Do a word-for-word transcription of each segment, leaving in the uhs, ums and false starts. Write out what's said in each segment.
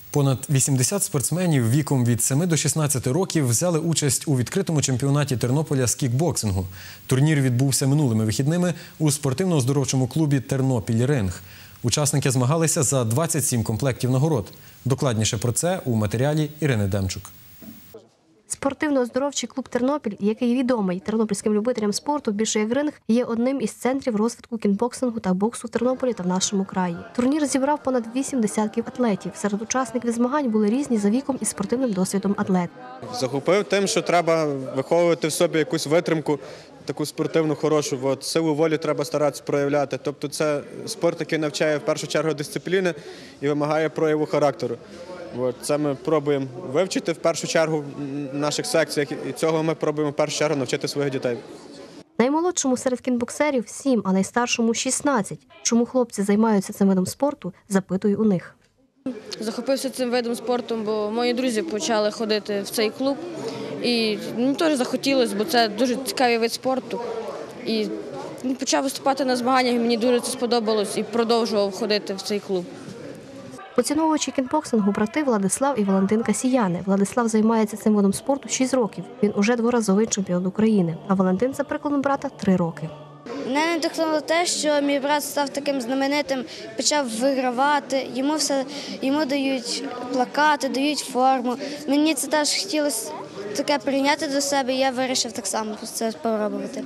Понад вісімдесят спортсменів віком від семи до шістнадцяти років взяли участь у відкритому чемпіонаті Тернополя з кікбоксингу. Турнір відбувся минулими вихідними у спортивно-оздоровчому клубі «Тернопіль Ринг». Учасники змагалися за двадцять сім комплектів нагород. Докладніше про це у матеріалі Ірини Демчук. Спортивно-оздоровчий клуб «Тернопіль», який відомий тернопільським любителям спорту більше як ринг, є одним із центрів розвитку кікбоксингу та боксу в Тернополі та в нашому краї. Турнір зібрав понад вісім десятків атлетів. Серед учасників змагань були різні за віком і спортивним досвідом атлети. Захопив тим, що треба виховувати в собі якусь витримку, таку спортивну, хорошу. От, силу волі треба старатися проявляти. Тобто це спорт, який навчає в першу чергу дисципліни і вимагає прояву характеру. От, це ми пробуємо вивчити в першу чергу в наших секціях, і цього ми пробуємо в першу чергу навчити своїх дітей. Наймолодшому серед кінбоксерів – сім, а найстаршому – шістнадцять. Чому хлопці займаються цим видом спорту, запитую у них. Захопився цим видом спорту, бо мої друзі почали ходити в цей клуб. І мені теж захотілося, бо це дуже цікавий вид спорту. І почав виступати на змаганнях, і мені дуже це сподобалось і продовжував ходити в цей клуб. Поціновувачі кікбоксингу – брати Владислав і Валентин Касіяни. Владислав займається цим видом спорту шість років. Він уже дворазовий чемпіон України. А Валентин, за прикладом брата, три роки. Мене надихнуло те, що мій брат став таким знаменитим, почав вигравати, йому, все, йому дають плакати, дають форму. Мені це теж хотілося таке прийняти до себе, і я вирішив так само це спробувати.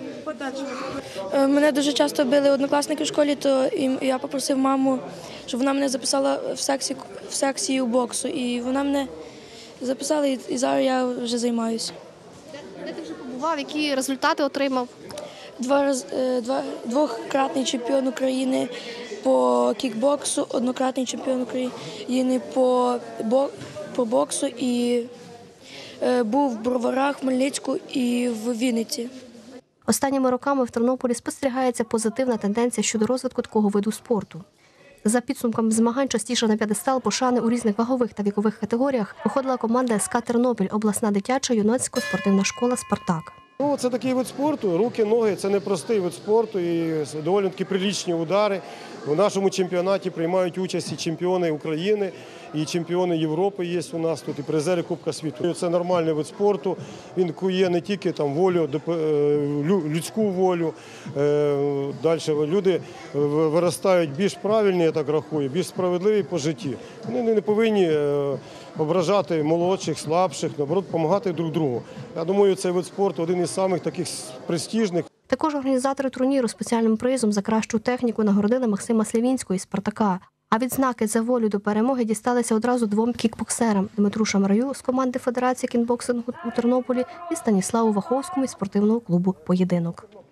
Мене дуже часто били однокласники в школі, то я попросив маму, щоб вона мене записала в секцію, в секцію боксу. І вона мене записала, і зараз я вже займаюся. Де ти вже побував, які результати отримав? Два, два, двократний чемпіон України по кікбоксу, однократний чемпіон України по, по боксу і е, був в Броварах, Хмельницьку і в Вінниці. Останніми роками в Тернополі спостерігається позитивна тенденція щодо розвитку такого виду спорту. За підсумками змагань частіше на п'єдестал пошани у різних вагових та вікових категоріях виходила команда ес ка «Тернопіль», обласна дитяча юнацько-спортивна школа «Спартак». Ну, це такий вид спорту, руки, ноги – це непростий вид спорту і доволі таки прилічні удари. У нашому чемпіонаті приймають участь і чемпіони України, і чемпіони Європи є у нас тут, і призери Кубка світу. Це нормальний вид спорту, він кує не тільки там волю, людську волю. Далі люди виростають більш правильні, я так рахую, більш справедливі по житті. Вони не повинні ображати молодших, слабших, наоборот, допомагати друг другу. Я думаю, цей вид спорту один із самих таких престижних. Також організатори турніру спеціальним призом за кращу техніку нагородили Максима Слівінського із «Спартака». А відзнаки за волю до перемоги дісталися одразу двом кікбоксерам – Дмитру Шамраю з команди Федерації кікбоксингу у Тернополі і Станіславу Ваховському із спортивного клубу «Поєдинок».